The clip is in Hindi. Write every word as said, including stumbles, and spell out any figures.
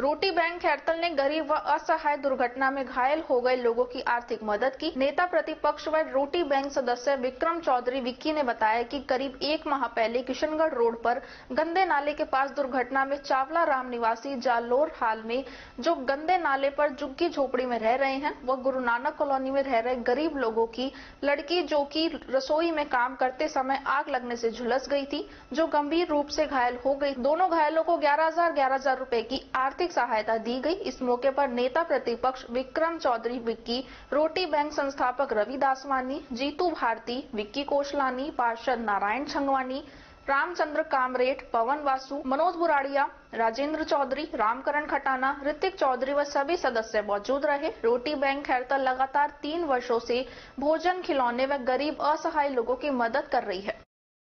रोटी बैंक खैरतल ने गरीब व असहाय दुर्घटना में घायल हो गए लोगों की आर्थिक मदद की। नेता प्रतिपक्ष व रोटी बैंक सदस्य विक्रम चौधरी विक्की ने बताया कि करीब एक माह पहले किशनगढ़ रोड पर गंदे नाले के पास दुर्घटना में चावला राम निवासी जालोर हाल में जो गंदे नाले पर झुग्गी झोपड़ी में रह रहे हैं व गुरु नानक कॉलोनी में रह रहे गरीब लोगों की लड़की जो कि रसोई में काम करते समय आग लगने से झुलस गई थी, जो गंभीर रूप से घायल हो गई। दोनों घायलों को ग्यारह हजार ग्यारह हजार रुपए की आर्थिक सहायता दी गई। इस मौके पर नेता प्रतिपक्ष विक्रम चौधरी विक्की, रोटी बैंक संस्थापक रवि दासवानी, जीतू भारती, विक्की कोशलानी, पार्षद नारायण छंगवानी, रामचंद्र कामरेट, पवन वासु, मनोज बुराड़िया, राजेंद्र चौधरी, रामकरण खटाना, ऋतिक चौधरी व सभी सदस्य मौजूद रहे। रोटी बैंक खैरतल लगातार तीन वर्षों से भोजन, खिलौने व गरीब असहाय लोगों की मदद कर रही है।